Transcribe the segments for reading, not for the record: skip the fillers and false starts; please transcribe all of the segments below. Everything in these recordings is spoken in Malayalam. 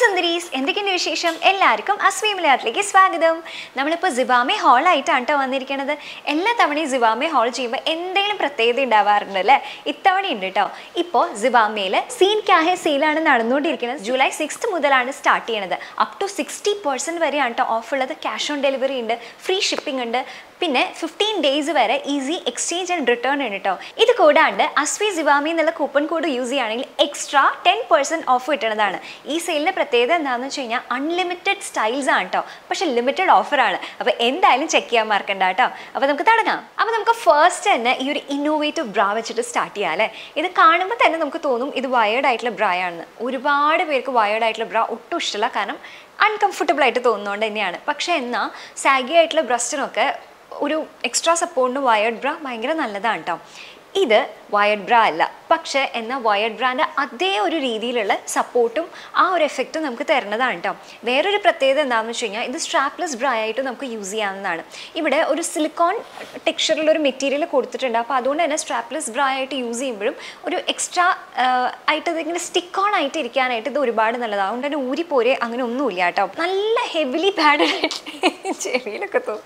സുന്ദരീസ്, എന്തൊക്കെയുണ്ട് വിശേഷം? എല്ലാവർക്കും അസ്വി മലയാളത്തിലേക്ക് സ്വാഗതം. നമ്മളിപ്പോൾ ZIVAME ഹാളായിട്ടാണ് കേട്ടോ വന്നിരിക്കുന്നത്. എല്ലാ തവണയും ZIVAME ഹാൾ ചെയ്യുമ്പോൾ എന്തെങ്കിലും പ്രത്യേകത ഉണ്ടാവാറുണ്ട് അല്ലേ? ഇത്തവണ ഉണ്ട് കേട്ടോ. ഇപ്പോൾ ZIVAMEയിൽ സീൻ ക്യാഹെ സെയിലാണ് നടന്നുകൊണ്ടിരിക്കുന്നത്. ജൂലൈ 6 മുതലാണ് സ്റ്റാർട്ട് ചെയ്യണത്. അപ് ടു 60% വരെയാണ് കേട്ടോ ഓഫ് ഉള്ളത്. ക്യാഷ് ഓൺ ഡെലിവറി ഉണ്ട്, ഫ്രീ ഷിപ്പിംഗ് ഉണ്ട്, പിന്നെ 15 ഡേയ്സ് വരെ ഈസി എക്സ്ചേഞ്ച് ആൻഡ് റിട്ടേൺ ഉണ്ട് കേട്ടോ. ഇത് കൂടാണ്ട് അസ്വി ZIVAME എന്നുള്ള കൂപ്പൺ കോഡ് യൂസ് ചെയ്യുകയാണെങ്കിൽ എക്സ്ട്രാ 10% ഓഫ് കിട്ടുന്നതാണ്. ഈ സെയിലിൻ്റെ പ്രത്യേകത എന്താണെന്ന് വെച്ച് കഴിഞ്ഞാൽ അൺലിമിറ്റഡ് സ്റ്റൈൽസ് ആണ് കേട്ടോ, പക്ഷെ ലിമിറ്റഡ് ഓഫറാണ്. അപ്പോൾ എന്തായാലും ചെക്ക് ചെയ്യാൻ മറക്കണ്ട കേട്ടോ. അപ്പോൾ നമുക്ക് തുടങ്ങാം. അപ്പോൾ നമുക്ക് ഫസ്റ്റ് തന്നെ ഈ ഒരു ഇന്നോവേറ്റീവ് ബ്രാ വെച്ചിട്ട് സ്റ്റാർട്ട് ചെയ്യാം അല്ലേ. ഇത് കാണുമ്പോൾ തന്നെ നമുക്ക് തോന്നും ഇത് വയേർഡ് ആയിട്ടുള്ള ബ്രാ ആണെന്ന്. ഒരുപാട് പേർക്ക് വയേർഡ് ആയിട്ടുള്ള ബ്രാ ഒട്ടും ഇഷ്ടമല്ല, കാരണം അൺകംഫർട്ടബിൾ ആയിട്ട് തോന്നുന്നതുകൊണ്ട് തന്നെയാണ്. പക്ഷേ എന്നാൽ സാഗി ആയിട്ടുള്ള ബ്രസ്റ്റിനൊക്കെ ഒരു എക്സ്ട്രാ സപ്പോർട്ടിന് വയേർഡ് ബ്രാ ഭയങ്കര നല്ലതാണ് കേട്ടോ. ഇത് വയേർഡ് ബ്രാ അല്ല, പക്ഷേ എന്നാൽ വയേർഡ് ബ്രാൻ്റെ അതേ ഒരു രീതിയിലുള്ള സപ്പോർട്ടും ആ ഒരു എഫക്റ്റും നമുക്ക് തരുന്നതാണ് കേട്ടോ. വേറൊരു പ്രത്യേകത എന്താണെന്ന് വെച്ച് കഴിഞ്ഞാൽ ഇത് സ്ട്രാപ്ലെസ് ബ്രാ ആയിട്ട് നമുക്ക് യൂസ് ചെയ്യാവുന്നതാണ്. ഇവിടെ ഒരു സിലിക്കോൺ ടെക്സ്ചറിലൊരു മെറ്റീരിയൽ കൊടുത്തിട്ടുണ്ട്. അപ്പോൾ അതുകൊണ്ട് തന്നെ സ്ട്രാപ്ലെസ് ബ്രാ ആയിട്ട് യൂസ് ചെയ്യുമ്പോഴും ഒരു എക്സ്ട്രാ ആയിട്ട് ഇതിങ്ങനെ സ്റ്റിക്ക് ഓൺ ആയിട്ട് ഇരിക്കാനായിട്ട് ഇത് ഒരുപാട് നല്ലതാണ്. അതുകൊണ്ട് തന്നെ ഊരിപ്പോരെ അങ്ങനെ ഒന്നുമില്ല കേട്ടോ. നല്ല ഹെവിലി പാഡഡ് ആയിട്ട് ചെവിയിലൊക്കെ തോന്നും,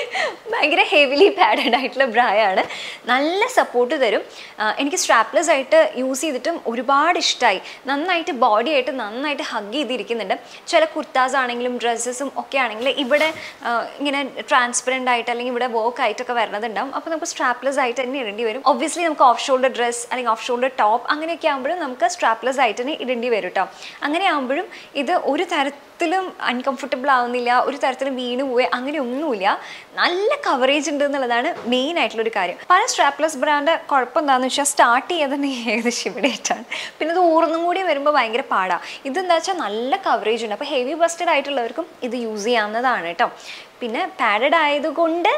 ഭയങ്കര ഹെവിലി പാഡഡ് ആയിട്ടുള്ള ബ്രായാണ്. നല്ല സപ്പോർട്ട് തരും. എനിക്ക് സ്ട്രാപ്ലെസ് ആയിട്ട് യൂസ് ചെയ്തിട്ടും ഒരുപാട് ഇഷ്ടമായി. നന്നായിട്ട് ബോഡി ആയിട്ട് നന്നായിട്ട് ഹഗ് ചെയ്തിരിക്കുന്നുണ്ട്. ചില കുർത്താസ് ആണെങ്കിലും ഡ്രസ്സസും ഒക്കെ ആണെങ്കിൽ ഇവിടെ ഇങ്ങനെ ട്രാൻസ്പെറൻ്റ് ആയിട്ട് അല്ലെങ്കിൽ ഇവിടെ വർക്ക് ആയിട്ടൊക്കെ വരുന്നതുണ്ടാവും. അപ്പോൾ നമുക്ക് സ്ട്രാപ്ലെസ് ആയിട്ട് തന്നെ ഇടേണ്ടി വരും. ഒബ്വിയസ്ലി നമുക്ക് ഓഫ് ഷോൾഡർ ഡ്രസ്സ് അല്ലെങ്കിൽ ഓഫ് ഷോൾഡർ ടോപ്പ് അങ്ങനെയൊക്കെ ആകുമ്പോഴും നമുക്ക് സ്ട്രാപ്ലെസ് ആയിട്ട് തന്നെ ഇടേണ്ടി വരും കേട്ടോ. അങ്ങനെ ആകുമ്പോഴും ഇത് ഒരു തരത്തിലും അൺകംഫർട്ടബിൾ ആവുന്നില്ല, ഒരു തരത്തിലും വീണ് പോവുക അങ്ങനെ ഒന്നുമില്ല. നല്ല കവറേജ് ഉണ്ട് എന്നുള്ളതാണ് മെയിൻ ആയിട്ടുള്ളൊരു കാര്യം. പല സ്ട്രാപ്ലെസ് ബ്രാൻഡ് കുഴപ്പം എന്താണെന്ന് വെച്ചാൽ സ്റ്റാർട്ട് ചെയ്തത് ഏകദേശം ഇവിടെ ആയിട്ടാണ്. പിന്നെ ഇത് ഊർന്നും കൂടി വരുമ്പോൾ ഭയങ്കര പാടാണ്. ഇതെന്താ വെച്ചാൽ നല്ല കവറേജ് ഉണ്ട്. അപ്പോൾ ഹെവി ബസ്റ്റഡ് ആയിട്ടുള്ളവർക്കും ഇത് യൂസ് ചെയ്യാവുന്നതാണ് കേട്ടോ. പിന്നെ പാഡഡ് ആയതുകൊണ്ട്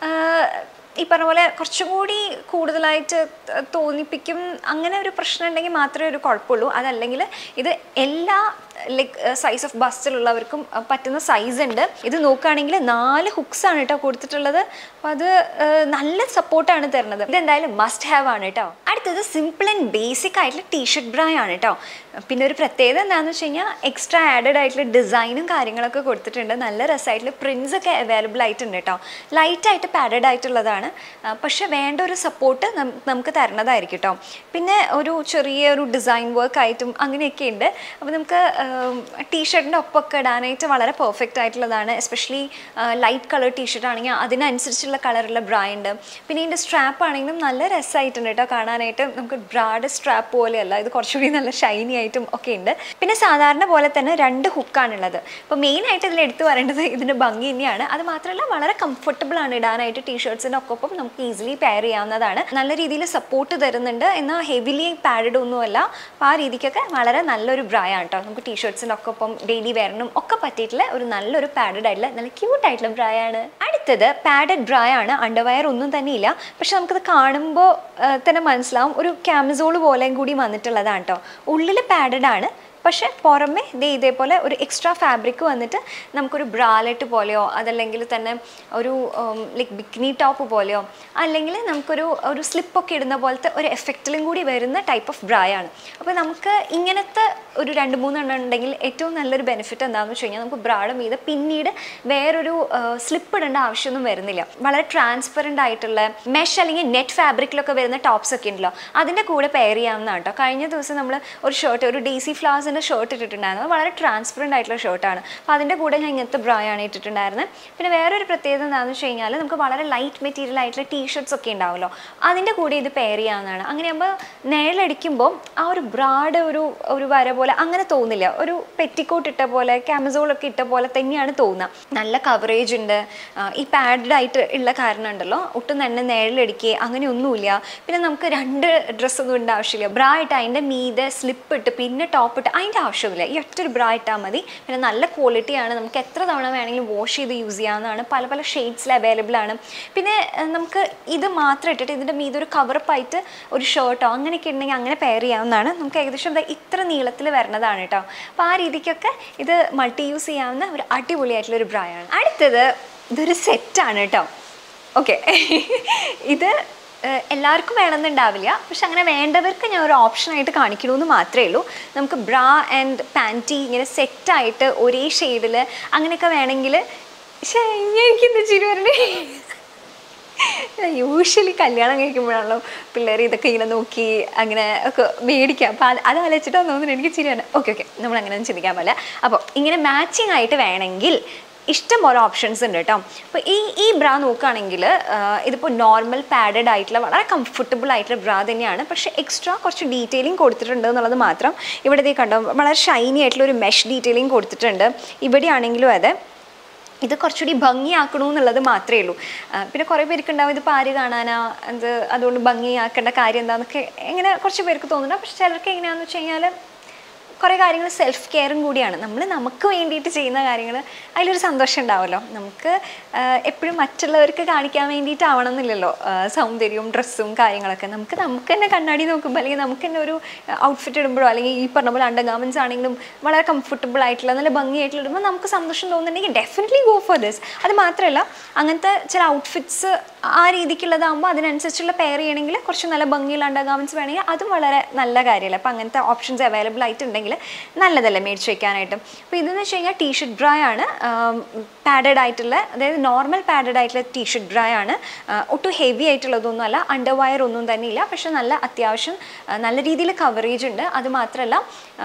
ഈ പറഞ്ഞ പോലെ കുറച്ചും കൂടി കൂടുതലായിട്ട് തോന്നിപ്പിക്കും. അങ്ങനെ ഒരു പ്രശ്നം ഉണ്ടെങ്കിൽ മാത്രമേ ഒരു കുഴപ്പമുള്ളൂ. അതല്ലെങ്കിൽ ഇത് എല്ലാ ലൈക്ക് സൈസ് ഓഫ് ബസ്റ്റിലുള്ളവർക്കും പറ്റുന്ന സൈസ് ഉണ്ട്. ഇത് നോക്കുകയാണെങ്കിൽ 4 ഹുക്സ് ആണ് കേട്ടോ കൊടുത്തിട്ടുള്ളത്. അപ്പോൾ അത് നല്ല സപ്പോർട്ടാണ് തരുന്നത്. ഇതെന്തായാലും മസ്റ്റ് ഹാവ് ആണ് കേട്ടോ. അടുത്തത് സിമ്പിൾ ആൻഡ് ബേസിക് ആയിട്ടുള്ള ടീഷർട്ട് ബ്രാ ആണ് കേട്ടോ. പിന്നെ ഒരു പ്രത്യേകത എന്താണെന്ന് വെച്ച് കഴിഞ്ഞാൽ എക്സ്ട്രാ ആഡഡ് ആയിട്ടുള്ള ഡിസൈനും കാര്യങ്ങളൊക്കെ കൊടുത്തിട്ടുണ്ട്. നല്ല രസമായിട്ടുള്ള പ്രിൻസ് ഒക്കെ അവൈലബിൾ ആയിട്ടുണ്ട് കേട്ടോ. ലൈറ്റായിട്ട് പാഡഡ് ആയിട്ടുള്ളതാണ്, പക്ഷെ വേണ്ട ഒരു സപ്പോർട്ട് നമുക്ക് തരണതായിരിക്കും കേട്ടോ. പിന്നെ ഒരു ചെറിയൊരു ഡിസൈൻ വർക്ക് ആയിട്ടും അങ്ങനെയൊക്കെ ഉണ്ട്. അപ്പോൾ നമുക്ക് ടീഷർട്ടിൻ്റെ ഒപ്പമൊക്കെ ഇടാനായിട്ട് വളരെ പെർഫെക്റ്റ് ആയിട്ടുള്ളതാണ്. എസ്പെഷ്യലി ലൈറ്റ് കളർ ടീഷർട്ട് ആണെങ്കിൽ അതിനനുസരിച്ചുള്ള കളറുള്ള ബ്രാ ഉണ്ട്. പിന്നെ ഇതിൻ്റെ സ്ട്രാപ്പ് ആണെങ്കിലും നല്ല രസമായിട്ടുണ്ട് കേട്ടോ കാണാനായിട്ട്. നമുക്ക് ബ്രാഡ് സ്ട്രാപ്പ് പോലെയല്ല, ഇത് കുറച്ചുകൂടി നല്ല ഷൈനി ആയിട്ടും ഒക്കെ ഉണ്ട്. പിന്നെ സാധാരണ പോലെ തന്നെ 2 ഹുക്കാണുള്ളത്. അപ്പോൾ മെയിനായിട്ട് ഇതിൽ എടുത്തു പറയേണ്ടത് ഇതിൻ്റെ ഭംഗി തന്നെയാണ്. അത് മാത്രമല്ല വളരെ കംഫർട്ടബിൾ ആണ് ഇടാനായിട്ട്. ടീഷർട്ട്സിൻ്റെ ഒപ്പം നമുക്ക് ഈസിലി പെയർ ചെയ്യാവുന്നതാണ്. നല്ല രീതിയിൽ സപ്പോർട്ട് തരുന്നുണ്ട്, എന്നാൽ ഹെവിലി പാഡഡ് ഒന്നുമല്ല. അപ്പോൾ ആ രീതിക്കൊക്കെ വളരെ നല്ലൊരു ബ്രായാണ് കേട്ടോ. നമുക്ക് ടീഷർട്ട്സിൻ്റെ ഒപ്പം ഡെയിലി വെയറിനും ഒക്കെ പറ്റിയിട്ടുള്ള ഒരു നല്ലൊരു പാഡഡ് ആയിട്ടുള്ള നല്ല ക്യൂട്ടായിട്ടുള്ള ബ്രായാണ്. അടുത്തത് പാഡഡ് ബ്രായാണ്. അണ്ടർവയർ ഒന്നും തന്നെ ഇല്ല, പക്ഷെ നമുക്കത് കാണുമ്പോൾ തന്നെ മനസ്സിലാവും ഒരു ക്യാമസോൾ പോലെയും കൂടി വന്നിട്ടുള്ളതാണ് കേട്ടോ. ഉള്ളിൽ പാഡഡ് ആണ്, പക്ഷേ പുറമെ ഇതേപോലെ ഒരു എക്സ്ട്രാ ഫാബ്രിക് വന്നിട്ട് നമുക്കൊരു ബ്രാലെറ്റ് പോലെയോ അതല്ലെങ്കിൽ തന്നെ ഒരു ലൈക്ക് ബിക്കിനി ടോപ്പ് പോലെയോ അല്ലെങ്കിൽ നമുക്കൊരു സ്ലിപ്പൊക്കെ ഇടുന്ന പോലത്തെ ഒരു എഫക്റ്റിലും കൂടി വരുന്ന ടൈപ്പ് ഓഫ് ബ്രായാണ്. അപ്പോൾ നമുക്ക് ഇങ്ങനത്തെ ഒരു 2-3 എണ്ണം ഉണ്ടെങ്കിൽ ഏറ്റവും നല്ലൊരു ബെനിഫിറ്റ് എന്താണെന്ന് വെച്ച് കഴിഞ്ഞാൽ നമുക്ക് ബ്രായുടെ മീതെ പിന്നീട് വേറൊരു സ്ലിപ്പ് ഇടേണ്ട ആവശ്യമൊന്നും വരുന്നില്ല. വളരെ ട്രാൻസ്പെറൻ്റ് ആയിട്ടുള്ള മെഷ് അല്ലെങ്കിൽ നെറ്റ് ഫാബ്രിക്കിലൊക്കെ വരുന്ന ടോപ്സ് ഒക്കെ ഉണ്ടല്ലോ, അതിൻ്റെ കൂടെ പെയർ ചെയ്യാവുന്നതാണ് കേട്ടോ. കഴിഞ്ഞ ദിവസം നമ്മൾ ഒരു ഷർട്ട്, ഒരു ഡേസി ഫ്ലവേഴ്സിൻ്റെ ഷർട്ട് ഇട്ടിട്ടുണ്ടായിരുന്നു. വളരെ ട്രാൻസ്പെറൻ്റ് ആയിട്ടുള്ള ഷർട്ടാണ്. അപ്പോൾ അതിൻ്റെ കൂടെ ഞാൻ ഇങ്ങനത്തെ ബ്രായാണ് ഇട്ടിട്ടുണ്ടായിരുന്നത്. പിന്നെ വേറൊരു പ്രത്യേകത എന്താണെന്ന് വെച്ച് കഴിഞ്ഞാൽ നമുക്ക് വളരെ ലൈറ്റ് മെറ്റീരിയൽ ആയിട്ടുള്ള ടീഷർട്ട്സ് ഒക്കെ ഉണ്ടാവുമല്ലോ, അതിൻ്റെ കൂടെ ഇത് പെയർ ചെയ്യാവുന്നതാണ്. അങ്ങനെയാകുമ്പോൾ നിഴലടിക്കുമ്പോൾ ആ ഒരു ബ്രാഡ് ഒരു വര പോലെ അങ്ങനെ തോന്നില്ല. ഒരു പെറ്റിക്കോട്ട് ഇട്ട പോലെ ക്യാമസോളൊക്കെ ഇട്ട പോലെ തന്നെയാണ് തോന്നുക. നല്ല കവറേജ് ഉണ്ട്. ഈ പാഡഡ് ആയിട്ട് ഉള്ള കാരണം ഉണ്ടല്ലോ, ഒട്ടും തന്നെ നിഴലടിക്കുക അങ്ങനെയൊന്നുമില്ല. പിന്നെ നമുക്ക് 2 ഡ്രസ്സൊന്നും ഇടേണ്ട ആവശ്യമില്ല. ബ്രാ ഇട്ട് അതിൻ്റെ മീതെ സ്ലിപ്പ് ഇട്ട് പിന്നെ ടോപ്പ് ഇട്ട് അതിൻ്റെ ആവശ്യമില്ല. ഈ ഒറ്റൊരു ബ്രാ ഇട്ടാൽ മതി. പിന്നെ നല്ല ക്വാളിറ്റിയാണ്. നമുക്ക് എത്ര തവണ വേണമെങ്കിലും വാഷ് ചെയ്ത് യൂസ് ചെയ്യാവുന്നതാണ്. പല പല ഷെയ്ഡ്സിൽ അവൈലബിൾ ആണ്. പിന്നെ നമുക്ക് ഇത് മാത്രം ഇട്ടിട്ട് ഇതിൻ്റെ മീതെ ഒരു കവറപ്പായിട്ട് ഒരു ഷർട്ടോ അങ്ങനെയൊക്കെ ഉണ്ടെങ്കിൽ അങ്ങനെ പെയർ ചെയ്യാവുന്നതാണ്. നമുക്ക് ഏകദേശം ഇത്ര നീളത്തിൽ വരുന്നതാണ് കേട്ടോ. അപ്പോൾ ആ രീതിക്കൊക്കെ ഇത് മൾട്ടി യൂസ് ചെയ്യാവുന്ന ഒരു അടിപൊളിയായിട്ടുള്ളൊരു ബ്രായാണ്. അടുത്തത് ഇതൊരു സെറ്റാണ് കേട്ടോ. ഓക്കെ, ഇത് എല്ലാവർക്കും വേണമെന്നുണ്ടാവില്ല, പക്ഷെ അങ്ങനെ വേണ്ടവർക്ക് ഞാൻ ഒരു ഓപ്ഷനായിട്ട് കാണിക്കണമെന്ന് മാത്രമേ ഉള്ളൂ. നമുക്ക് ബ്രാ ആൻഡ് പാൻറ്റി ഇങ്ങനെ സെറ്റായിട്ട് ഒരേ ഷെയ്ഡിൽ അങ്ങനെയൊക്കെ വേണമെങ്കിൽ. എനിക്കെന്താ ചിരി വരണേ, യൂഷ്വലി കല്യാണം കഴിക്കുമ്പോഴാണല്ലോ പിള്ളേർ ഇതൊക്കെ ഇങ്ങനെ നോക്കി അങ്ങനെ ഒക്കെ മേടിക്കാം. അപ്പോൾ അത് ആലോചിച്ചിട്ടോ തോന്നുന്നു എനിക്ക് ചിരിയാണ്. ഓക്കെ നമ്മൾ അങ്ങനെ ഒന്നും ചിന്തിക്കാൻ പാടില്ല. അപ്പോൾ ഇങ്ങനെ മാച്ചിങ് ആയിട്ട് വേണമെങ്കിൽ ഇഷ്ടം പോലെ ഓപ്ഷൻസ് ഉണ്ട് കേട്ടോ. അപ്പോൾ ഈ ബ്രാ നോക്കുകയാണെങ്കിൽ ഇതിപ്പോൾ നോർമൽ പാഡഡ് ആയിട്ടുള്ള വളരെ കംഫർട്ടബിൾ ആയിട്ടുള്ള ബ്രാ തന്നെയാണ്. പക്ഷേ എക്സ്ട്രാ കുറച്ച് ഡീറ്റെയിലിംഗ് കൊടുത്തിട്ടുണ്ട് എന്നുള്ളത് മാത്രം. ഇവിടെ കണ്ടോ വളരെ ഷൈനി ആയിട്ടുള്ള ഒരു മെഷ് ഡീറ്റെയിലിംഗ് കൊടുത്തിട്ടുണ്ട്. ഇവിടെയാണെങ്കിലും അതെ, ഇത് കുറച്ചുകൂടി ഭംഗിയാക്കണമെന്നുള്ളത് മാത്രമേ ഉള്ളൂ. പിന്നെ കുറേ പേർക്ക് ഉണ്ടാവും ഇതിപ്പോൾ ആര് കാണാനാ, അതുകൊണ്ട് ഭംഗിയാക്കേണ്ട കാര്യം എന്താണെന്നൊക്കെ എങ്ങനെ കുറച്ച് പേർക്ക് തോന്നുന്നുണ്ട്. പക്ഷെ ചിലർക്ക് എങ്ങനെയാണെന്ന് വെച്ച് കഴിഞ്ഞാൽ കുറേ കാര്യങ്ങൾ സെൽഫ് കെയറും കൂടിയാണ്. നമുക്ക് വേണ്ടിയിട്ട് ചെയ്യുന്ന കാര്യങ്ങൾ അതിലൊരു സന്തോഷം ഉണ്ടാവുമല്ലോ. നമുക്ക് എപ്പോഴും മറ്റുള്ളവർക്ക് കാണിക്കാൻ വേണ്ടിയിട്ടാവണം എന്നില്ലല്ലോ സൗന്ദര്യവും ഡ്രസ്സും കാര്യങ്ങളൊക്കെ. നമുക്ക് തന്നെ കണ്ണാടി നോക്കുമ്പോൾ അല്ലെങ്കിൽ നമുക്ക് തന്നെ ഒരു ഔട്ട്ഫിറ്റ് ഇടുമ്പോഴോ അല്ലെങ്കിൽ ഈ പറഞ്ഞ പോലെ അണ്ടർ ഗാർമെൻറ്റ്സ് ആണെങ്കിലും വളരെ കംഫർട്ടബിൾ ആയിട്ടുള്ള നല്ല ഭംഗിയായിട്ടുള്ള ഇടുമ്പോൾ നമുക്ക് സന്തോഷം തോന്നുന്നുണ്ടെങ്കിൽ ഡെഫിനറ്റ്ലി ഗോ ഫോർ ദിസ്. അത് മാത്രമല്ല അങ്ങനത്തെ ചില ഔട്ട്ഫിറ്റ്സ് ആ രീതിക്കുള്ളതാകുമ്പോൾ അതിനനുസരിച്ചുള്ള പെയർ ചെയ്യണമെങ്കിൽ കുറച്ച് നല്ല ഭംഗിയുള്ള അണ്ടർ ഗാർമെൻറ്റ്സ് വേണമെങ്കിൽ അതും വളരെ നല്ല കാര്യമല്ല. അപ്പോൾ അങ്ങനത്തെ ഓപ്ഷൻസ് അവൈലബിൾ ആയിട്ടുണ്ടെങ്കിൽ നല്ലതല്ലേ മേടിച്ച് വയ്ക്കാനായിട്ട്. അപ്പോൾ ഇതെന്ന് വെച്ച് കഴിഞ്ഞാൽ ടീഷർട്ട് ബ്രാ ആണ്, പാഡഡ് ആയിട്ടുള്ള, അതായത് നോർമൽ പാഡഡ് ആയിട്ടുള്ള ടീഷർട്ട് ബ്രാ ആണ്. ഒട്ടും ഹെവി ആയിട്ടുള്ളതൊന്നും അല്ല, അണ്ടർ വയർ ഒന്നും തന്നെ ഇല്ല. പക്ഷെ നല്ല അത്യാവശ്യം നല്ല രീതിയിൽ കവറേജ് ഉണ്ട്. അത് മാത്രമല്ല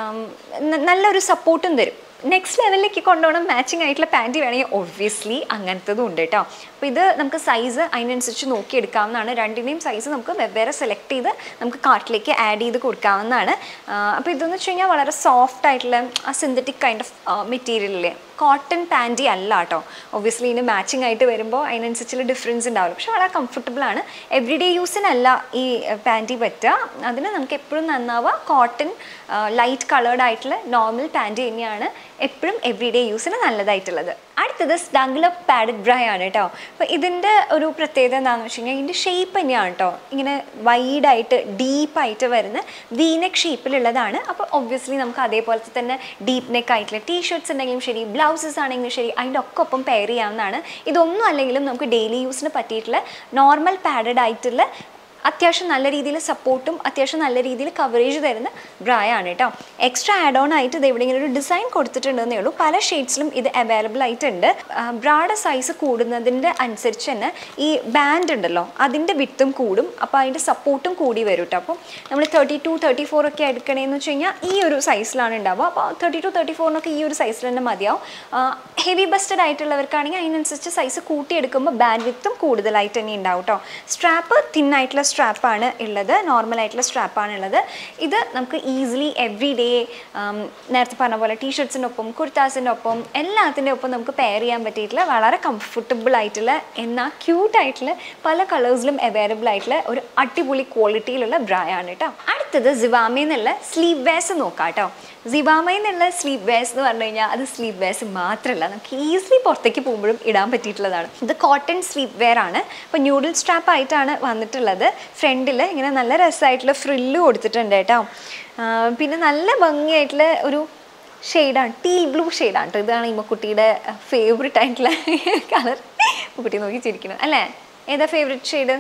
നല്ലൊരു സപ്പോർട്ടും തരും. നെക്സ്റ്റ് ലെവലിലേക്ക് കൊണ്ടുപോകണം മാച്ചിങ് ആയിട്ടുള്ള പാൻറ്റി വേണമെങ്കിൽ ഒബ്വിയസ്ലി അങ്ങനത്തതും ഉണ്ട് കേട്ടോ. അപ്പോൾ ഇത് നമുക്ക് സൈസ് അതിനനുസരിച്ച് നോക്കിയെടുക്കാവുന്നതാണ്. രണ്ടിൻ്റെയും സൈസ് നമുക്ക് വെവ്വേറെ സെലക്ട് ചെയ്ത് നമുക്ക് കാർട്ടിലേക്ക് ആഡ് ചെയ്ത് കൊടുക്കാവുന്നതാണ്. അപ്പോൾ ഇതെന്ന് വെച്ച് കഴിഞ്ഞാൽ വളരെ സോഫ്റ്റ് ആയിട്ടുള്ള ആ സിന്തറ്റിക് കൈൻഡ് ഓഫ് മെറ്റീരിയലില്ലേ, കോട്ടൺ പാൻറ്റി അല്ല കേട്ടോ. ഒബ്വിയസ്ലി ഇതിന് മാച്ചിങ് ആയിട്ട് വരുമ്പോൾ അതിനനുസരിച്ചുള്ള ഡിഫറൻസ് ഉണ്ടാവില്ല. പക്ഷെ വളരെ കംഫർട്ടബിൾ ആണ്. എവറി ഡേ യൂസിനല്ല ഈ പാൻറ്റി പറ്റുക. അതിന് നമുക്ക് എപ്പോഴും നന്നാവുക കോട്ടൺ ലൈറ്റ് കളേർഡ് ആയിട്ടുള്ള നോർമൽ പാൻറ്റി തന്നെയാണ് എപ്പോഴും എവറി ഡേ യൂസിന് നല്ലതായിട്ടുള്ളത്. അടുത്തത് സ്നഗ്ഗിൾ അപ്പ് പാഡഡ് ബ്രാ ആണ് കേട്ടോ. അപ്പോൾ ഇതിൻ്റെ ഒരു പ്രത്യേകത എന്താണെന്ന് വെച്ച് കഴിഞ്ഞാൽ ഇതിൻ്റെ ഷേപ്പ് തന്നെയാണ് കേട്ടോ. ഇങ്ങനെ വൈഡായിട്ട് ഡീപ്പായിട്ട് വരുന്ന വീനെക്ക് ഷേപ്പിലുള്ളതാണ്. അപ്പോൾ ഒബ്വിയസ്ലി നമുക്ക് അതേപോലത്തെ തന്നെ ഡീപ്പ് നെക്ക് ആയിട്ടുള്ള ടീഷർട്ട്സ് ഉണ്ടെങ്കിലും ശരി, ബ്ലൗസസ് ആണെങ്കിലും ശരി, അതിൻ്റെ ഒക്കെ ഒപ്പം പെയർ ചെയ്യാവുന്നതാണ്. ഇതൊന്നും അല്ലെങ്കിലും നമുക്ക് ഡെയിലി യൂസിന് പറ്റിയിട്ടുള്ള നോർമൽ പാഡഡ് ആയിട്ടുള്ള അത്യാവശ്യം നല്ല രീതിയിൽ സപ്പോർട്ടും അത്യാവശ്യം നല്ല രീതിയിൽ കവറേജ് തരുന്ന ബ്രായാണ് കേട്ടോ. എക്സ്ട്രാ ആഡ് ഓൺ ആയിട്ട് ഇത് ഇവിടെ ഇങ്ങനെ ഒരു ഡിസൈൻ കൊടുത്തിട്ടുണ്ടെന്നേ ഉള്ളൂ. പല ഷെയ്ഡ്സിലും ഇത് അവൈലബിൾ ആയിട്ടുണ്ട്. ബ്രായുടെ സൈസ് കൂടുന്നതിൻ്റെ അനുസരിച്ച് തന്നെ ഈ ബാൻഡ് ഉണ്ടല്ലോ അതിൻ്റെ വിട്ടും കൂടും. അപ്പോൾ അതിൻ്റെ സപ്പോർട്ടും കൂടി വരും കേട്ടോ. അപ്പോൾ നമ്മൾ 32, 34 ഒക്കെ എടുക്കണമെന്ന് വെച്ച് കഴിഞ്ഞാൽ ഈ ഒരു സൈസിലാണ് ഉണ്ടാവുക. അപ്പോൾ 32, 34 ഈ ഒരു സൈസിൽ തന്നെ മതിയാവും. ഹെവി ബസ്റ്റഡ് ആയിട്ടുള്ളവർക്കാണെങ്കിൽ അതിനനുസരിച്ച് സൈസ് കൂട്ടിയെടുക്കുമ്പോൾ ബാൻഡ് വിത്തും കൂടുതലായിട്ട് തന്നെ ഉണ്ടാവും കേട്ടോ. സ്ട്രാപ്പ് തിന്നായിട്ടുള്ള സ്ട്രാപ്പാണ് ഉള്ളത്, നോർമൽ ആയിട്ടുള്ള സ്ട്രാപ്പാണ് ഉള്ളത്. ഇത് നമുക്ക് ഈസിലി എവറി ഡേ നേരത്തെ പറഞ്ഞ പോലെ ടീഷർട്ട്സിൻ്റെ ഒപ്പം കുർത്താസിൻ്റെ ഒപ്പം എല്ലാത്തിൻ്റെ ഒപ്പം നമുക്ക് പെയർ ചെയ്യാൻ പറ്റിയിട്ടുള്ള വളരെ കംഫർട്ടബിൾ ആയിട്ടുള്ള എന്നാൽ ക്യൂട്ടായിട്ടുള്ള പല കളേഴ്സിലും അവൈലബിൾ ആയിട്ടുള്ള ഒരു അടിപൊളി ക്വാളിറ്റിയിലുള്ള ബ്രായാണ് കേട്ടോ. അടുത്തത് സിവാമയിൽ നിന്നുള്ള സ്ലീവ് വെയർസ് നോക്കാം കേട്ടോ. സിവാമയിൽ നിന്നുള്ള സ്ലീവ് വെയർസ് എന്ന് പറഞ്ഞു കഴിഞ്ഞാൽ അത് സ്ലീവ് വെയർസ് മാത്രമല്ല, നമുക്ക് ഈസിലി പുറത്തേക്ക് പോകുമ്പോഴും ഇടാൻ പറ്റിയിട്ടുള്ളതാണ്. ഇത് കോട്ടൺ സ്ലീവ് വെയർ ആണ്. അപ്പോൾ ന്യൂഡിൽ സ്ട്രാപ്പ് ആയിട്ടാണ് വന്നിട്ടുള്ളത്. ഫ്രണ്ടിൽ ഇങ്ങനെ നല്ല രസമായിട്ടുള്ള ഫ്രില്ല് കൊടുത്തിട്ടുണ്ട് കേട്ടോ. പിന്നെ നല്ല ഭംഗിയായിട്ടുള്ള ഒരു ഷെയ്ഡാണ്, ടീൽ ബ്ലൂ ഷെയ്ഡാണ് കേട്ടോ. ഇതാണ് ഈ കുട്ടിയുടെ ഫേവറേറ്റ് ആയിട്ടുള്ള കളർ. കുട്ടി നോക്കി ചിരിക്കണം അല്ലേ? ഏതാ favourite shade?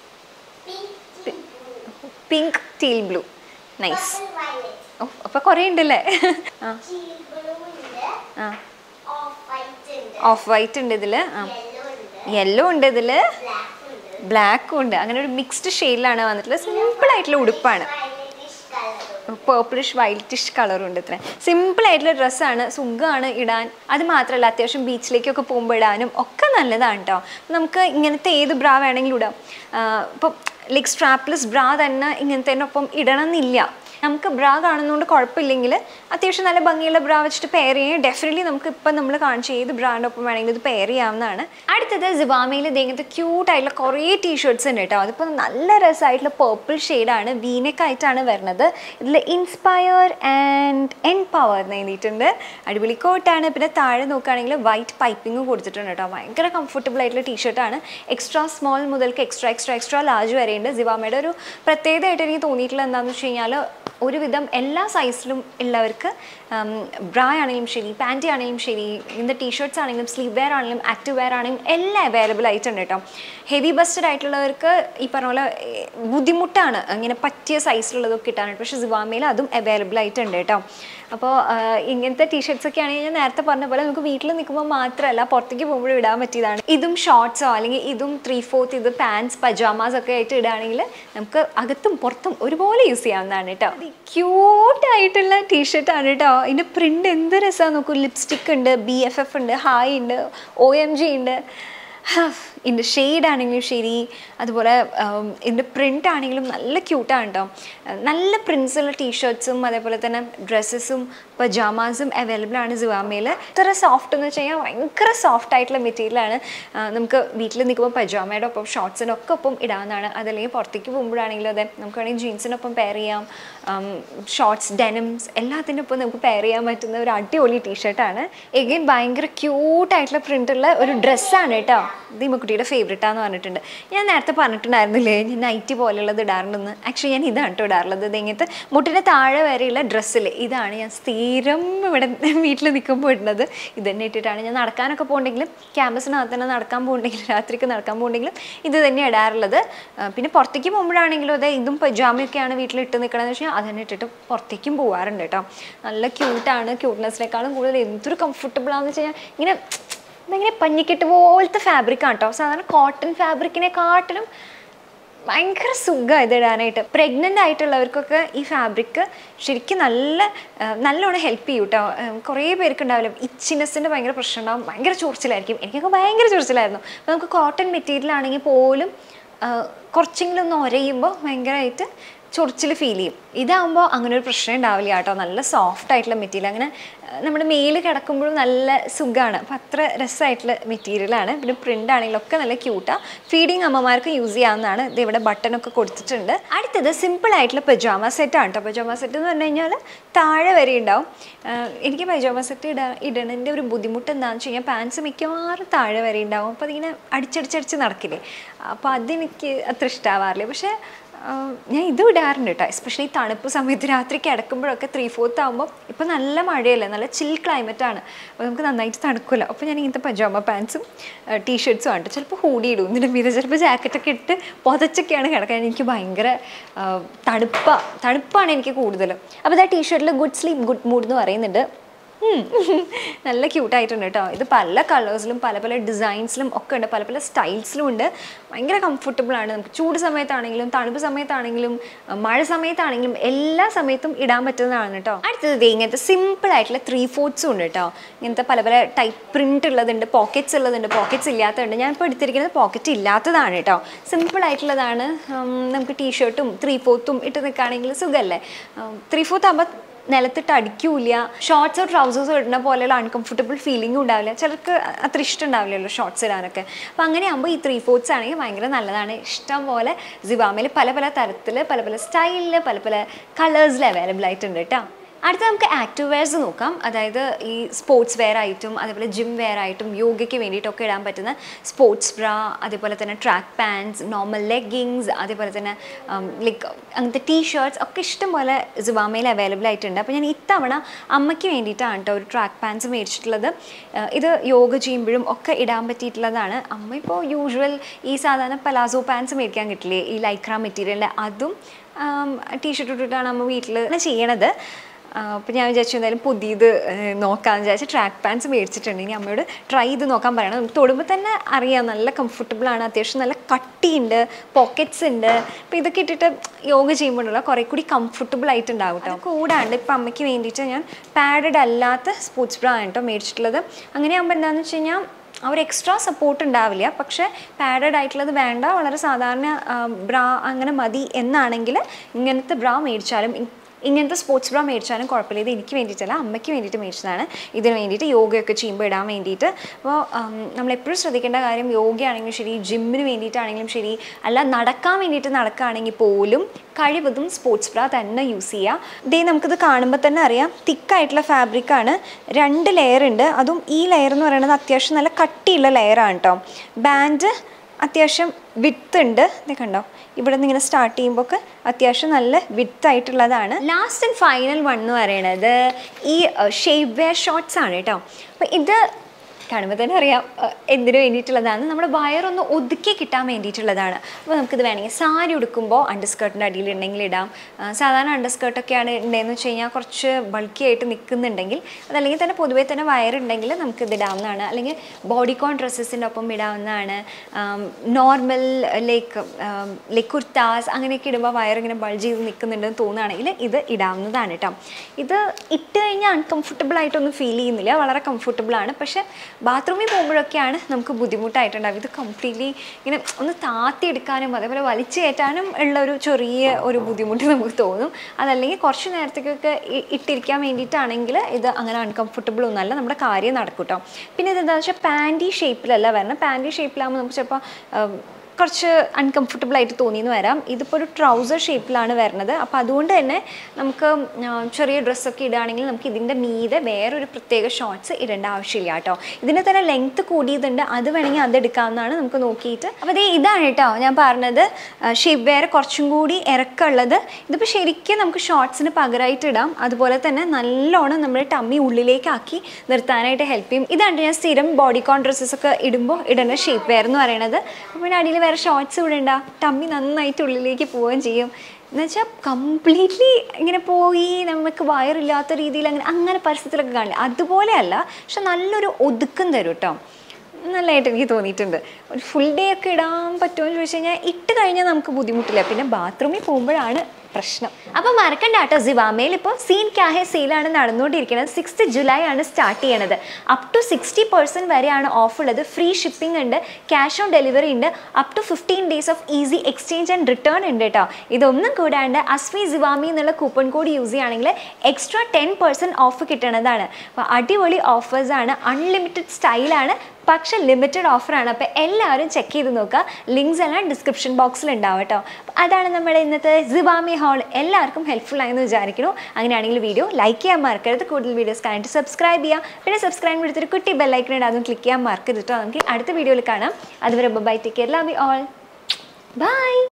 Pink teal blue. Nice. ഓ അപ്പോൾ കുറേ ഉണ്ടല്ലേ. ഓഫ് വൈറ്റ് ഉണ്ട് ഇതിൽ, യെല്ലോ ഉണ്ട് ഇതിൽ, ബ്ലാക്കും ഉണ്ട്. അങ്ങനെ ഒരു മിക്സ്ഡ് ഷെയ്ഡിലാണ് വന്നിട്ടുള്ളത്. സിമ്പിൾ ആയിട്ടുള്ള ഉടുപ്പാണ്, പേർപ്പിളിഷ് വൈറ്റിഷ് കളറും ഉണ്ട്. ഇത്ര സിമ്പിൾ ആയിട്ടുള്ള ഡ്രസ്സാണ്, സുഖമാണ് ഇടാൻ. അത് മാത്രമല്ല അത്യാവശ്യം ബീച്ചിലേക്കൊക്കെ പോകുമ്പോൾ ഇടാനും ഒക്കെ നല്ലതാണ് കേട്ടോ. നമുക്ക് ഇങ്ങനത്തെ ഏത് ബ്രാ വേണമെങ്കിലും ഇടാം. ഇപ്പോൾ ലൈക്ക് സ്ട്രാപ്ലെസ് ബ്രാ തന്നെ ഇങ്ങനത്തെ ഒപ്പം ഇടണം എന്നില്ല. നമുക്ക് ബ്രാ കാണുന്നതുകൊണ്ട് കുഴപ്പമില്ലെങ്കിൽ അത്യാവശ്യം നല്ല ഭംഗിയുള്ള ബ്രാ വെച്ചിട്ട് പെയർ ചെയ്യാൻ ഡെഫിനറ്റ്ലി നമുക്ക് ഇപ്പം നമ്മൾ കാണിച്ച ഏത് ബ്രാൻഡ് ഒപ്പം വേണമെങ്കിലും ഇത് പെയർ ചെയ്യാവുന്നതാണ്. അടുത്തത് സിവാമയിൽ ഇങ്ങനത്തെ ക്യൂട്ടായിട്ടുള്ള കുറേ ടീഷർട്ട്സ് ഉണ്ട് കേട്ടോ. അതിപ്പോൾ നല്ല രസമായിട്ടുള്ള പേർപ്പിൾ ഷെയ്ഡാണ്, വീനെക്ക് ആയിട്ടാണ് വരുന്നത്. ഇതിൽ ഇൻസ്പയർ ആൻഡ് എംപവർ എന്ന് എഴുതിയിട്ടുണ്ട്. അടിപൊളി കോട്ടാണ്. പിന്നെ താഴെ നോക്കുകയാണെങ്കിൽ വൈറ്റ് പൈപ്പിംഗ് കൊടുത്തിട്ടുണ്ട് കേട്ടോ. ഭയങ്കര കംഫർട്ടബിൾ ആയിട്ടുള്ള ടീഷർട്ടാണ്. എക്സ്ട്രാ സ്മോൾ മുതൽക്ക് എക്സ്ട്രാ ലാർജ് വരെയുണ്ട്. സിവാമയുടെ ഒരു പ്രത്യേകതയായിട്ട് എനിക്ക് തോന്നിയിട്ടുള്ളത് എന്താണെന്ന് വെച്ച് കഴിഞ്ഞാൽ ഒരുവിധം എല്ലാ സൈസിലും ഉള്ളവർക്ക് ബ്രാ ആണെങ്കിലും ശരി, പാൻറ്റി ആണെങ്കിലും ശരി, ഇങ്ങനത്തെ ടീഷർട്ട്സ് ആണെങ്കിലും സ്ലീവ് വെയർ ആണെങ്കിലും ആക്റ്റീവ് വെയർ ആണെങ്കിലും എല്ലാം അവൈലബിൾ ആയിട്ടുണ്ട് കേട്ടോ. ഹെവി ബസ്റ്റഡ് ആയിട്ടുള്ളവർക്ക് ഈ പറഞ്ഞ പോലെ ബുദ്ധിമുട്ടാണ് അങ്ങനെ പറ്റിയ സൈസിലുള്ളതൊക്കെ കിട്ടാനായിട്ട്. പക്ഷേ സിവാമയിൽ അതും അവൈലബിൾ ആയിട്ടുണ്ട് കേട്ടോ. അപ്പോൾ ഇങ്ങനത്തെ ടീഷർട്ട്സ് ഒക്കെ ആണെങ്കിൽ ഞാൻ നേരത്തെ പറഞ്ഞ പോലെ നമുക്ക് വീട്ടിൽ നിൽക്കുമ്പോൾ മാത്രമല്ല പുറത്തേക്ക് പോകുമ്പോഴും ഇടാൻ പറ്റിയതാണ്. ഇതും ഷോർട്ട്സോ അല്ലെങ്കിൽ ഇതും 3/4 ഇത് പാൻസ് പജാമാസ് ഒക്കെ ആയിട്ട് ഇടുകയാണെങ്കിൽ നമുക്ക് അകത്തും പുറത്തും ഒരുപോലെ യൂസ് ചെയ്യാവുന്നതാണ് കേട്ടോ. ക്യൂട്ടായിട്ടുള്ള ടീഷർട്ടാണ് കേട്ടോ. ഇതിൻ്റെ പ്രിൻ്റ് എന്ത് രസമാണ് നോക്കൂ. ലിപ്സ്റ്റിക് ഉണ്ട്, BFF ഉണ്ട്, ഹായ് ഉണ്ട്, OMG ഉണ്ട്. ഇതിൻ്റെ ഷെയ്ഡാണെങ്കിലും ശരി, അതുപോലെ ഇതിൻ്റെ പ്രിൻ്റ് ആണെങ്കിലും നല്ല ക്യൂട്ടാണ് കേട്ടോ. നല്ല പ്രിൻസുള്ള ടീഷർട്ട്സും അതേപോലെ തന്നെ ഡ്രസ്സസും പജാമാസും അവൈലബിൾ ആണ് സിവാമയിൽ. ഇത്ര സോഫ്റ്റ് എന്ന് വെച്ച് കഴിഞ്ഞാൽ ഭയങ്കര സോഫ്റ്റ് ആയിട്ടുള്ള മെറ്റീരിയലാണ്. നമുക്ക് വീട്ടിൽ നിൽക്കുമ്പോൾ പജാമയുടെ ഒപ്പം ഷോർട്ട്സിൻ്റെ ഒക്കെ ഒപ്പം ഇടാവുന്നതാണ്. അതല്ലെങ്കിൽ പുറത്തേക്ക് പോകുമ്പോഴാണെങ്കിലും അതെ നമുക്ക് വേണമെങ്കിൽ ജീൻസിനൊപ്പം പെയർ ചെയ്യാം. ഷോർട്ട്സ്, ഡെനിംസ് എല്ലാത്തിൻ്റെ ഒപ്പം നമുക്ക് പെയർ ചെയ്യാൻ പറ്റുന്ന ഒരു അടിപൊളി ടീഷർട്ടാണ്. എഗെയിൻ ഭയങ്കര ക്യൂട്ടായിട്ടുള്ള പ്രിൻ്റുള്ള ഒരു ഡ്രസ്സാണ് കേട്ടോ. ദീമക്കുട്ടിയുടെ ഫേവറേറ്റാന്ന് പറഞ്ഞിട്ടുണ്ട്. ഞാൻ നേരത്തെ പറഞ്ഞിട്ടുണ്ടായിരുന്നില്ലേ ഞാൻ നൈറ്റി പോലെയുള്ളത് ഇടാറുണ്ടെന്ന്. ആക്ച്വലി ഞാൻ ഇതാണ് കേട്ടോ ഇടാറുള്ളത്. ഇത് ഇങ്ങനത്തെ മുട്ടിൻ്റെ താഴെ വരെയുള്ള ഡ്രസ്സിൽ ഇതാണ് ഞാൻ സ്ഥിരം ഇവിടെ വീട്ടിൽ നിൽക്കുമ്പോൾ ഇടുന്നത്. ഇത് തന്നെ ഇട്ടിട്ടാണ് ഞാൻ നടക്കാനൊക്കെ പോകുന്നുണ്ടെങ്കിലും ക്യാമ്പസിനകത്ത് തന്നെ നടക്കാൻ പോകുന്നുണ്ടെങ്കിലും രാത്രിക്ക് നടക്കാൻ പോകുന്നുണ്ടെങ്കിലും ഇത് തന്നെ ഇടാറുള്ളത്. പിന്നെ പുറത്തേക്ക് പോകുമ്പോഴാണെങ്കിലും അതെ ഇതും പജാമയൊക്കെയാണ് വീട്ടിൽ ഇട്ട് നിൽക്കണമെന്ന് വെച്ചാൽ അത് തന്നെ ഇട്ടിട്ട് പുറത്തേക്കും പോകാറുണ്ട് കേട്ടോ. നല്ല ക്യൂട്ടാണ്. ക്യൂട്ട്നെസ്സിനേക്കാളും കൂടുതൽ എന്തൊരു കംഫർട്ടബിളാണെന്ന് വെച്ച് കഴിഞ്ഞാൽ ഇങ്ങനെ ഭയങ്കര പഞ്ഞിക്കെട്ട് പോലത്തെ ഫാബ്രിക്കാണ് കേട്ടോ. സാധാരണ കോട്ടൺ ഫാബ്രിക്കിനെക്കാട്ടിലും ഭയങ്കര സുഖമാണ് ഇത് ഇടാനായിട്ട്. പ്രഗ്നൻ്റ് ആയിട്ടുള്ളവർക്കൊക്കെ ഈ ഫാബ്രിക്ക് ശരിക്കും നല്ലോണം ഹെൽപ്പ് ചെയ്യും കേട്ടോ. കുറേ പേർക്ക് ഉണ്ടാവില്ല ഇച്ചിനെസ്സിൻ്റെ ഭയങ്കര പ്രശ്നം ഉണ്ടാവും, ഭയങ്കര ചൊറിച്ചിലായിരിക്കും. എനിക്കൊക്കെ ഭയങ്കര ചൊറിച്ചിലായിരുന്നു. അപ്പോൾ നമുക്ക് കോട്ടൺ മെറ്റീരിയൽ ആണെങ്കിൽ പോലും കുറച്ചെങ്കിലും ഒന്ന് ഉരയുമ്പോൾ ഭയങ്കരമായിട്ട് ചൊറിച്ചിൽ ഫീൽ ചെയ്യും. ഇതാകുമ്പോൾ അങ്ങനെ ഒരു പ്രശ്നം ഉണ്ടാവില്ല കേട്ടോ. നല്ല സോഫ്റ്റ് ആയിട്ടുള്ള മെറ്റീരിയൽ, അങ്ങനെ നമ്മുടെ മേല് കിടക്കുമ്പോഴും നല്ല സുഖമാണ്. അപ്പം അത്ര രസമായിട്ടുള്ള മെറ്റീരിയലാണ്. പിന്നെ പ്രിൻ്റ് ആണെങ്കിലും ഒക്കെ നല്ല ക്യൂട്ടാണ്. ഫീഡിങ് അമ്മമാർക്ക് യൂസ് ചെയ്യാവുന്നതാണ്. ഇത് ഇവിടെ ബട്ടണൊക്കെ കൊടുത്തിട്ടുണ്ട്. അടുത്തത് സിമ്പിൾ ആയിട്ടുള്ള പജാമ സെറ്റാണ് കേട്ടോ. പജാമ സെറ്റ് എന്ന് പറഞ്ഞു കഴിഞ്ഞാൽ താഴെ വരെ ഉണ്ടാവും. എനിക്ക് പജാമ സെറ്റ് ഇടണതിൻ്റെ ഒരു ബുദ്ധിമുട്ട് എന്താണെന്ന് വെച്ച് കഴിഞ്ഞാൽ പാൻസ് മിക്കവാറും താഴെ വരെ ഉണ്ടാവും. അപ്പോൾ അതിങ്ങനെ അടിച്ചടിച്ചടിച്ച് നടക്കില്ലേ, അപ്പോൾ അതെനിക്ക് അത്ര ഇഷ്ടമാവാറില്ല. പക്ഷേ ഞാൻ ഇതും ഇടാറുണ്ട് കേട്ടോ. എസ്പെഷ്യലി തണുപ്പ് സമയത്ത് രാത്രി കിടക്കുമ്പോഴൊക്കെ 3/4 ആകുമ്പോൾ ഇപ്പോൾ നല്ല മഴയല്ലേ, നല്ല ചിൽ ക്ലൈമറ്റാണ്. അപ്പോൾ നമുക്ക് നന്നായിട്ട് തണുക്കുമല്ലോ. അപ്പോൾ ഞാൻ ഇങ്ങനത്തെ പജാമ പാൻസും ടീഷർട്ട്സും ആണ്. ചിലപ്പോൾ ഹൂഡി ഇടും ഇതിൻ്റെ മീതെ, ചിലപ്പോൾ ജാക്കറ്റൊക്കെ ഇട്ട് പുതച്ചൊക്കെയാണ് കിടക്കാൻ. എനിക്ക് ഭയങ്കര തണുപ്പാണ് എനിക്ക് കൂടുതലും. അപ്പോൾ ഇതാ ടീഷർട്ടിൽ ഗുഡ് സ്ലീപ്പ് ഗുഡ് മൂഡ് എന്ന് പറയുന്നുണ്ട്. നല്ല ക്യൂട്ടായിട്ടുണ്ട് കേട്ടോ. ഇത് പല കളേഴ്സിലും പല പല ഡിസൈൻസിലും ഒക്കെ ഉണ്ട്, പല പല സ്റ്റൈൽസിലും ഉണ്ട്. ഭയങ്കര കംഫർട്ടബിളാണ്. നമുക്ക് ചൂട് സമയത്താണെങ്കിലും തണുപ്പ് സമയത്താണെങ്കിലും മഴ സമയത്താണെങ്കിലും എല്ലാ സമയത്തും ഇടാൻ പറ്റുന്നതാണ് കേട്ടോ. അടുത്തത് ഇങ്ങനത്തെ സിമ്പിൾ ആയിട്ടുള്ള 3/4 ഉണ്ട് കേട്ടോ. ഇങ്ങനത്തെ പല പല ടൈപ്പ് പ്രിൻ്റ് ഉള്ളതുണ്ട്, പോക്കറ്റ്സ് ഉള്ളതുണ്ട്, പോക്കറ്റ്സ് ഇല്ലാത്തതുണ്ട്. ഞാനിപ്പോൾ എടുത്തിരിക്കുന്നത് പോക്കറ്റ് ഇല്ലാത്തതാണ് കേട്ടോ. സിമ്പിൾ ആയിട്ടുള്ളതാണ്. നമുക്ക് ടീഷർട്ടും 3/4 ഇട്ട് നിൽക്കുകയാണെങ്കിൽ സുഖമല്ലേ. 3/4 ആകുമ്പോൾ നിലത്തിട്ട് അടിക്കൂല. ഷോർട്ട്സോ ട്രൗസേഴ്സോ ഇടുന്ന പോലെയുള്ള അൺകംഫർട്ടബിൾ ഫീലിംഗും ഉണ്ടാവില്ല. ചിലർക്ക് അത്ര ഇഷ്ടം ഉണ്ടാവില്ലല്ലോ ഷോർട്ട്സ് ഇടാനൊക്കെ. അപ്പോൾ അങ്ങനെയാകുമ്പോൾ ഈ 3/4 ആണെങ്കിൽ ഭയങ്കര നല്ലതാണ്. ഇഷ്ടം പോലെ സിവാമയിൽ പല പല തരത്തിൽ പല പല സ്റ്റൈലിൽ പല പല കളേഴ്സിൽ അവൈലബിൾ ആയിട്ടുണ്ട് കേട്ടോ. അടുത്ത നമുക്ക് ആക്റ്റീവ് വെയർസ് നോക്കാം. അതായത് ഈ സ്പോർട്സ് വെയർ ആയിട്ടും അതേപോലെ ജിം വെയർ ആയിട്ടും യോഗയ്ക്ക് വേണ്ടിയിട്ടൊക്കെ ഇടാൻ പറ്റുന്ന സ്പോർട്സ് ബ്രാ, അതേപോലെ തന്നെ ട്രാക്ക് പാൻസ്, നോർമൽ ലെഗിങ്സ്, അതേപോലെ തന്നെ ലൈക്ക് അങ്ങനത്തെ ടീഷർട്ട്സ് ഒക്കെ ഇഷ്ടം പോലെ സിവാമയിൽ അവൈലബിൾ ആയിട്ടുണ്ട്. അപ്പോൾ ഞാൻ ഇത്തവണ അമ്മയ്ക്ക് വേണ്ടിയിട്ടാണ് കേട്ടോ ഒരു ട്രാക്ക് പാൻസ് മേടിച്ചിട്ടുള്ളത്. ഇത് യോഗ ചെയ്യുമ്പോഴും ഒക്കെ ഇടാൻ പറ്റിയിട്ടുള്ളതാണ്. അമ്മ ഇപ്പോൾ യൂഷ്വൽ ഈ സാധാരണ പലാസോ പാൻസ് മേടിക്കാൻ കിട്ടില്ലേ, ഈ ലൈക്ര മെറ്റീരിയലിൻ്റെ, അതും ടീഷർട്ട് ഇട്ടിട്ടാണ് അമ്മ വീട്ടിൽ ചെയ്യണത്. അപ്പോൾ ഞാൻ വിചാരിച്ചു എന്തായാലും പുതിയത് നോക്കാമെന്ന് വിചാരിച്ച് ട്രാക്ക് പാൻസ് മേടിച്ചിട്ടുണ്ട്. ഇനി അമ്മയോട് ട്രൈ ചെയ്ത് നോക്കാൻ പറയണം. തൊടുമ്പോൾ തന്നെ അറിയാം നല്ല കംഫർട്ടബിളാണ്, അത്യാവശ്യം നല്ല കട്ടിയുണ്ട്, പോക്കറ്റ്സ് ഉണ്ട്. അപ്പോൾ ഇതൊക്കെ ഇട്ടിട്ട് യോഗ ചെയ്യുമ്പോഴുള്ള കുറേ കൂടി കംഫർട്ടബിൾ ആയിട്ടുണ്ടാകും കേട്ടോ. കൂടാണ്ട് ഇപ്പോൾ അമ്മയ്ക്ക് വേണ്ടിയിട്ട് ഞാൻ പാഡഡ് അല്ലാത്ത സ്പോർട്സ് ബ്രാ ആണ് കേട്ടോ മേടിച്ചിട്ടുള്ളത്. അങ്ങനെയാകുമ്പോൾ എന്താണെന്ന് വെച്ച് കഴിഞ്ഞാൽ അവർ എക്സ്ട്രാ സപ്പോർട്ട് ഉണ്ടാവില്ല. പക്ഷേ പാഡഡ് ആയിട്ടുള്ളത് വേണ്ട, വളരെ സാധാരണ ബ്രാ അങ്ങനെ മതി എന്നാണെങ്കിൽ ഇങ്ങനത്തെ ബ്രാ മേടിച്ചാലും ഇങ്ങനത്തെ സ്പോർട്സ് ബ്രാ മേടിച്ചാലും കുഴപ്പമില്ല. ഇത് എനിക്ക് വേണ്ടിയിട്ടല്ല, അമ്മയ്ക്ക് വേണ്ടിയിട്ട് മേടിച്ചതാണ്. ഇതിന് വേണ്ടിയിട്ട് യോഗയൊക്കെ ചെയ്യുമ്പോൾ ഇടാൻ വേണ്ടിയിട്ട്. അപ്പോൾ നമ്മളെപ്പോഴും ശ്രദ്ധിക്കേണ്ട കാര്യം, യോഗയാണെങ്കിലും ശരി ജിമ്മിന് വേണ്ടിയിട്ടാണെങ്കിലും ശരി, അല്ല നടക്കാൻ വേണ്ടിയിട്ട് നടക്കുകയാണെങ്കിൽ പോലും കഴിവതും സ്പോർട്സ് ബ്രാ തന്നെ യൂസ് ചെയ്യുക. ഇതേ നമുക്കിത് കാണുമ്പോൾ തന്നെ അറിയാം തിക്കായിട്ടുള്ള ഫാബ്രിക്കാണ്. 2 ലെയർ ഉണ്ട്. അതും ഈ ലെയർ എന്ന് പറയുന്നത് അത്യാവശ്യം നല്ല കട്ടിയുള്ള ലെയറാണ് കേട്ടോ. ബാൻഡ് അത്യാവശ്യം വിഡ്ത്ത് ഉണ്ട്. ഇത് കണ്ടോ, ഇവിടെ നിന്ന് ഇങ്ങനെ സ്റ്റാർട്ട് ചെയ്യുമ്പോൾ ഒക്കെ അത്യാവശ്യം നല്ല വിഡ്ത്ത് ആയിട്ടുള്ളതാണ്. ലാസ്റ്റ് ആൻഡ് ഫൈനൽ വൺ എന്ന് പറയുന്നത് ഈ ഷേപ്പ് വെയർ ഷോർട്ട്സ് ആണ് കേട്ടോ. അപ്പോൾ ഇത് കാണുമ്പോൾ തന്നെ അറിയാം എന്തിനു വേണ്ടിയിട്ടുള്ളതാണ്. നമ്മുടെ വയറൊന്ന് ഒതുക്കി കിട്ടാൻ വേണ്ടിയിട്ടുള്ളതാണ്. അപ്പോൾ നമുക്കിത് വേണമെങ്കിൽ സാരി ഉടുക്കുമ്പോൾ അണ്ടർസ്കേർട്ടിൻ്റെ അടിയിൽ ഉണ്ടെങ്കിൽ ഇടാം. സാധാരണ അണ്ടർസ്കേർട്ടൊക്കെയാണ് ഉണ്ടതെന്ന് വെച്ച് കഴിഞ്ഞാൽ കുറച്ച് ബൾക്കി ആയിട്ട് നിൽക്കുന്നുണ്ടെങ്കിൽ, അതല്ലെങ്കിൽ തന്നെ പൊതുവേ തന്നെ വയറുണ്ടെങ്കിൽ നമുക്കിത് ഇടാവുന്നതാണ്. അല്ലെങ്കിൽ ബോഡിക്കോൺ ഡ്രസ്സസിൻ്റെ ഒപ്പം ഇടാവുന്നതാണ്. നോർമൽ ലൈക്ക് കുർത്താസ് അങ്ങനെയൊക്കെ ഇടുമ്പോൾ വയറിങ്ങനെ ബൾജ് ചെയ്ത് നിൽക്കുന്നുണ്ടെന്ന് തോന്നുകയാണെങ്കിൽ ഇത് ഇടാവുന്നതാണ് കേട്ടോ. ഇത് ഇട്ട് കഴിഞ്ഞാൽ അൺകംഫർട്ടബിൾ ആയിട്ടൊന്നും ഫീൽ ചെയ്യുന്നില്ല, വളരെ കംഫർട്ടബിളാണ്. പക്ഷേ ബാത്റൂമിൽ പോകുമ്പോഴൊക്കെയാണ് നമുക്ക് ബുദ്ധിമുട്ടായിട്ടുണ്ടാവും. ഇത് കംപ്ലീറ്റ്ലി ഇങ്ങനെ ഒന്ന് താത്തിയെടുക്കാനും അതേപോലെ വലിച്ചു കയറ്റാനും ഉള്ള ഒരു ചെറിയ ഒരു ബുദ്ധിമുട്ട് നമുക്ക് തോന്നും. അതല്ലെങ്കിൽ കുറച്ച് നേരത്തേക്കൊക്കെ ഇട്ടിരിക്കാൻ വേണ്ടിയിട്ടാണെങ്കിൽ ഇത് അങ്ങനെ അൺകംഫർട്ടബിൾ ഒന്നുമല്ല, നമ്മുടെ കാര്യം നടക്കും കേട്ടോ. പിന്നെ ഇതെന്താണെന്ന് വെച്ചാൽ പാൻറ്റി ഷേപ്പിലല്ല വരണം. പാൻറ്റി ഷേപ്പിലാകുമ്പോൾ നമുക്ക് ചിലപ്പോൾ കുറച്ച് അൺകംഫർട്ടബിൾ ആയിട്ട് തോന്നിയെന്ന് വരാം. ഇതിപ്പോൾ ഒരു ട്രൗസർ ഷേപ്പിലാണ് വരുന്നത്. അപ്പോൾ അതുകൊണ്ട് തന്നെ നമുക്ക് ചെറിയ ഡ്രസ്സൊക്കെ ഇടുകയാണെങ്കിൽ നമുക്ക് ഇതിൻ്റെ മീതെ വേറൊരു പ്രത്യേക ഷോർട്ട്സ് ഇടേണ്ട ആവശ്യമില്ല കേട്ടോ. ഇതിന് തന്നെ ലെങ്ത്ത് കൂടിയതുണ്ട്, അത് വേണമെങ്കിൽ അത് എടുക്കാവുന്നതാണ് നമുക്ക് നോക്കിയിട്ട്. അപ്പോൾ ഇതാണ് കേട്ടോ ഞാൻ പറഞ്ഞത്, ഷേപ്പ് വെയർ കുറച്ചും കൂടി ഇറക്കമുള്ളത്. ഇതിപ്പോൾ ശരിക്കും നമുക്ക് ഷോർട്ട്സിന് പകരമായിട്ട് ഇടാം. അതുപോലെ തന്നെ നല്ലോണം നമ്മുടെ ടമ്മി ഉള്ളിലേക്കാക്കി നിർത്താനായിട്ട് ഹെൽപ്പ് ചെയ്യും. ഇതാണ് ഞാൻ സ്ഥിരം ബോഡിക്കോൺ ഡ്രസ്സസൊക്കെ ഇടുമ്പോൾ ഇടേണ്ട ഷേപ്പ് വെയർ എന്ന് പറയുന്നത്. അപ്പോൾ അടിയിൽ വേറെ ഷോർട്ട്സ് ഇടണ്ട, ടമ്മി നന്നായിട്ട് ഉള്ളിലേക്ക് പോവുകയും ചെയ്യും. എന്നുവെച്ചാൽ കംപ്ലീറ്റ്ലി ഇങ്ങനെ പോയി നമുക്ക് വയറില്ലാത്ത രീതിയിൽ അങ്ങനെ പരിസ്ഥിതിയിലൊക്കെ കാണില്ല, അതുപോലെയല്ല. പക്ഷെ നല്ലൊരു ഒതുക്കം തരും കേട്ടോ. നല്ലതായിട്ട് എനിക്ക് തോന്നിയിട്ടുണ്ട്. ഒരു ഫുൾ ഡേ ഒക്കെ ഇടാൻ പറ്റുമോ എന്ന് ചോദിച്ചു കഴിഞ്ഞാൽ ഇട്ട് കഴിഞ്ഞാൽ നമുക്ക് ബുദ്ധിമുട്ടില്ല. പിന്നെ ബാത്റൂമിൽ പോകുമ്പോഴാണ് പ്രശ്നം. അപ്പോൾ മറക്കണ്ട കേട്ടോ, സിവാമയിൽ ഇപ്പോൾ സീൻ ക്യാഹെ സെയിലാണ് നടന്നുകൊണ്ടിരിക്കുന്നത്. 6th July ആണ് സ്റ്റാർട്ട് ചെയ്യണത്. അപ് ടു 60% വരെയാണ് ഓഫ് ഉള്ളത്. ഫ്രീ ഷിപ്പിംഗ് ഉണ്ട്, ക്യാഷ് ഓൺ ഡെലിവറി ഉണ്ട്, up to 15 days of easy exchange and return ഉണ്ട് കേട്ടോ. ഇതൊന്നും കൂടാണ്ട് അസ്വി സിവാമി എന്നുള്ള കൂപ്പൺ കോഡ് യൂസ് ചെയ്യുകയാണെങ്കിൽ എക്സ്ട്രാ 10% ഓഫ് കിട്ടണതാണ്. അപ്പോൾ അടിപൊളി ഓഫേഴ്സാണ്, അൺലിമിറ്റഡ് സ്റ്റൈലാണ്, പക്ഷെ ലിമിറ്റഡ് ഓഫറാണ്. അപ്പോൾ എല്ലാവരും ചെക്ക് ചെയ്ത് നോക്കുക. ലിങ്ക്സ് എല്ലാം ഡിസ്ക്രിപ്ഷൻ ബോക്സിൽ ഉണ്ടാവും കേട്ടോ. അതാണ് നമ്മുടെ ഇന്നത്തെ സിവാമി ഹോൾ. എല്ലാവർക്കും ഹെൽപ്ഫുൾ ആയെന്ന് വിചാരിക്കുന്നു. അങ്ങനെയാണെങ്കിൽ വീഡിയോ ലൈക്ക് ചെയ്യാൻ മറക്കരുത്. കൂടുതൽ വീഡിയോസ് കാണാനായിട്ട് സബ്സ്ക്രൈബ് ചെയ്യാം. പിന്നെ സബ്സ്ക്രൈബ് എടുത്തൊരു കുട്ടി ബെല്ലൈക്കൺ ഉണ്ട്, അതും ക്ലിക്ക് ചെയ്യാൻ മറക്കരുത് കേട്ടോ. നമുക്ക് അടുത്ത വീഡിയോയിൽ കാണാം. അതുവരെ bye, take care, love you all, by.